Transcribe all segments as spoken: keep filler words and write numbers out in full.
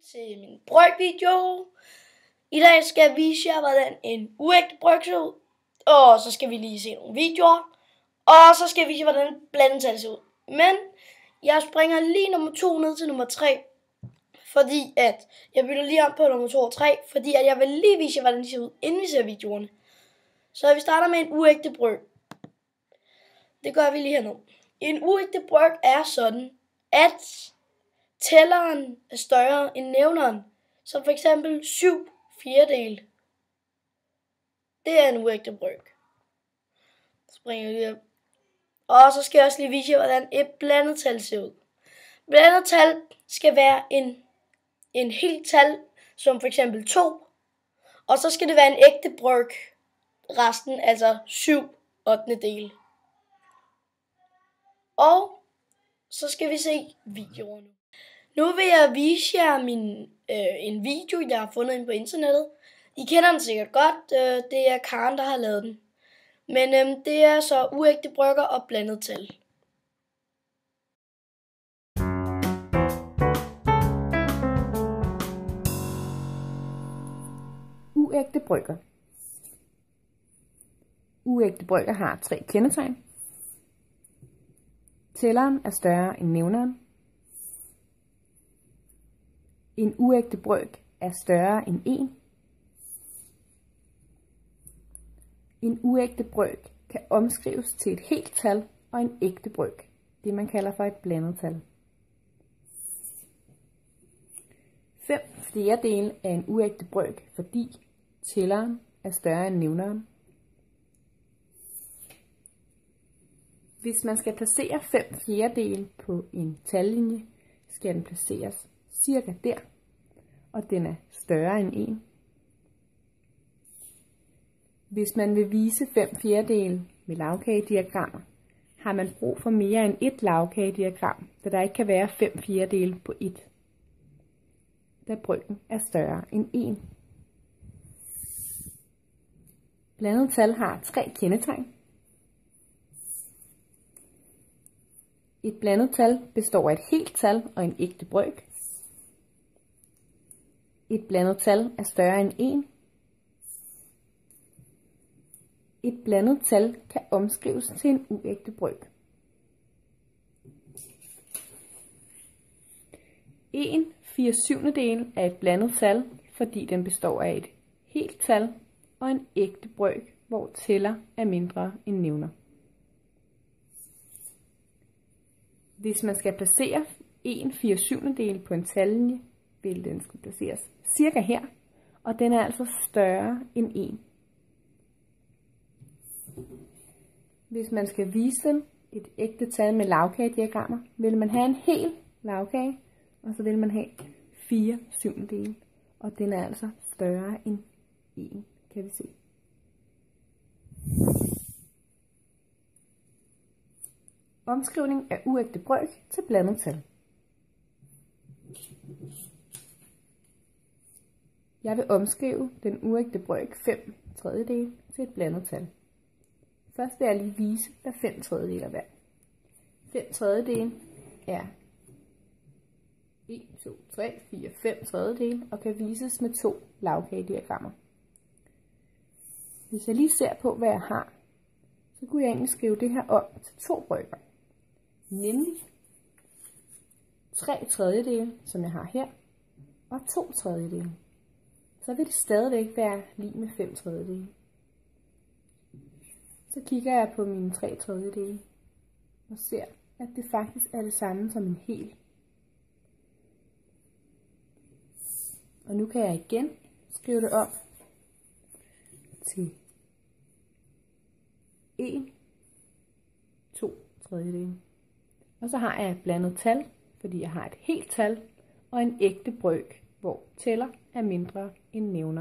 til min brygvideo. I dag skal jeg vise jer, hvordan en uægte bryg ser ud. Og så skal vi lige se nogle videoer. Og så skal jeg vise jer, hvordan blandetal ser ud. Men jeg springer lige nummer to ned til nummer tre. Fordi at jeg bytter lige om på nummer to og tre. Fordi at jeg vil lige vise jer, hvordan de ser ud, inden vi ser videoerne. Så vi starter med en uægte bryg. Det gør vi lige her nu. En uægte bryg er sådan, at tælleren er større end nævneren. Som for eksempel syv fjerdedele. Det er en uægte bryg. Så springer jeg lige op. Og så skal jeg også lige vise jer, hvordan et blandet tal ser ud. Blandet tal skal være en, en helt tal, som for eksempel to. Og så skal det være en ægte bryg. Resten, altså syv ottende dele. Og så skal vi se videoerne. Nu vil jeg vise jer min, øh, en video, jeg har fundet inde på internettet. I kender den sikkert godt. Øh, det er Karen, der har lavet den. Men øh, det er så uægte brygger og blandet tal. Uægte brygger. Uægte brygger har tre kendetegn. Tælleren er større end nævneren. En uægte bryg er større end en. En uægte bryg kan omskrives til et helt tal og en ægte bryg, det man kalder for et blandet tal. Fem fjerdedele er en uægte bryg, fordi tælleren er større end nævneren. Hvis man skal placere fem fjerdedele på en tallinje, skal den placeres cirka der, og den er større end en. Hvis man vil vise fem fjerdedele med lagkagediagrammer, har man brug for mere end et lagkagediagram, da der ikke kan være fem fjerdedele på et, da bryggen er større end en. Blandet tal har tre kendetegn. Et blandet tal består af et helt tal og en ægte bryg. Et blandet tal er større end en. Et blandet tal kan omskrives til en uægte bryg. en fire syvendedele er et blandet tal, fordi den består af et helt tal og en ægte bryg, hvor tæller er mindre end nævner. Hvis man skal placere en fire syvendedele på en tallinje, vil den skulle placeres cirka her, og den er altså større end en. Hvis man skal vise dem et ægte tal med lagkagediagrammer, vil man have en hel lagkage, og så vil man have fire syvendedele, og den er altså større end en, kan vi se. Omskrivning af uægte bryg til blandet tal. Jeg vil omskrive den uægte bryg fem tredjedele til et blandet tal. Først vil jeg lige vise, hvad fem tredjedele er værd. fem tredjedele er en, to, tre, fire, fem tredjedele og kan vises med to lagkagediagrammer. Hvis jeg lige ser på, hvad jeg har, så kunne jeg egentlig skrive det her om til to brygger. Nemlig tre tredjedele, som jeg har her, og to tredjedele. Så vil det stadigvæk være lige med fem tredjedele. Så kigger jeg på mine tre tredjedele og ser, at det faktisk er det samme som en hel. Og nu kan jeg igen skrive det om til en, to tredjedele. Og så har jeg et blandet tal, fordi jeg har et helt tal og en ægte bryg, hvor tæller er mindre end nævner.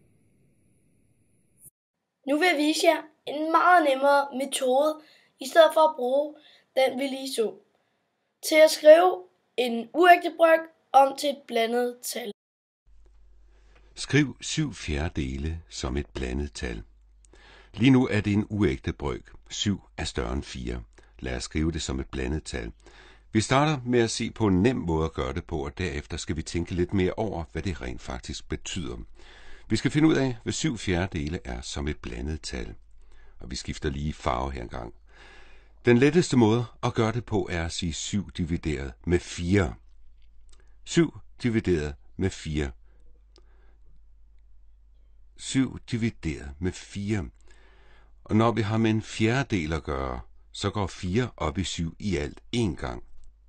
Nu vil jeg vise jer en meget nemmere metode, i stedet for at bruge den vi lige så, til at skrive en uægte bryg om til et blandet tal. Skriv syv fjerdedele som et blandet tal. Lige nu er det en uægte bryg. syv er større end fire. Lad os skrive det som et blandet tal. Vi starter med at se på en nem måde at gøre det på, og derefter skal vi tænke lidt mere over, hvad det rent faktisk betyder. Vi skal finde ud af, hvad syv fjerdedele er som et blandet tal. Og vi skifter lige farve her engang. Den letteste måde at gøre det på er at sige syv divideret med fire. syv divideret med fire. syv divideret med fire. Og når vi har med en fjerdedel at gøre, så går fire op i syv i alt én gang.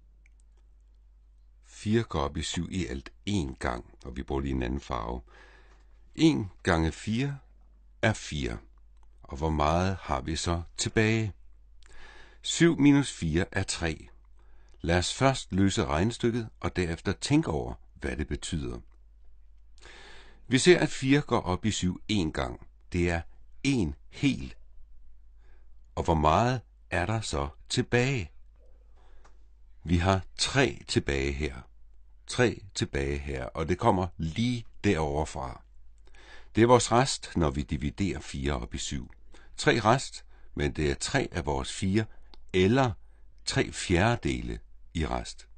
fire går op i syv i alt én gang, og vi bruger lige en anden farve. en gange fire er fire. Og hvor meget har vi så tilbage? syv minus fire er tre. Lad os først løse regnestykket, og derefter tænke over, hvad det betyder. Vi ser, at fire går op i syv én gang. Det er en hel. Og hvor meget er der så tilbage? Vi har tre tilbage her. tre tilbage her, og det kommer lige derovre fra. Det er vores rest, når vi dividerer fire op i syv. tre rest, men det er tre af vores fire, eller tre fjerdedele i rest.